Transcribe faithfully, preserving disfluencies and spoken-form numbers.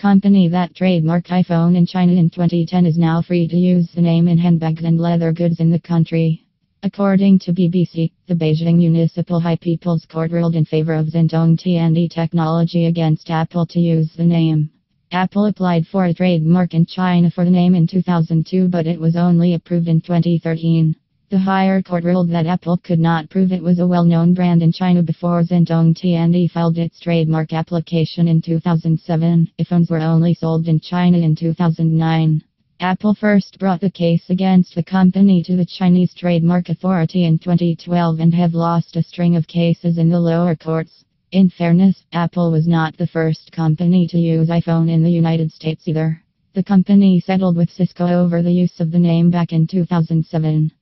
company that trademarked iPhone in China in twenty ten is now free to use the name in handbags and leather goods in the country. According to B B C, the Beijing Municipal High People's Court ruled in favor of Zhentong Tiandi Technology against Apple to use the name. Apple applied for a trademark in China for the name in two thousand two, but it was only approved in twenty thirteen. The higher court ruled that Apple could not prove it was a well-known brand in China before Zhentong Tiandi filed its trademark application in two thousand seven. iPhones were only sold in China in two thousand nine. Apple first brought the case against the company to the Chinese Trademark Authority in twenty twelve and have lost a string of cases in the lower courts. In fairness, Apple was not the first company to use iPhone in the United States either. The company settled with Cisco over the use of the name back in two thousand seven.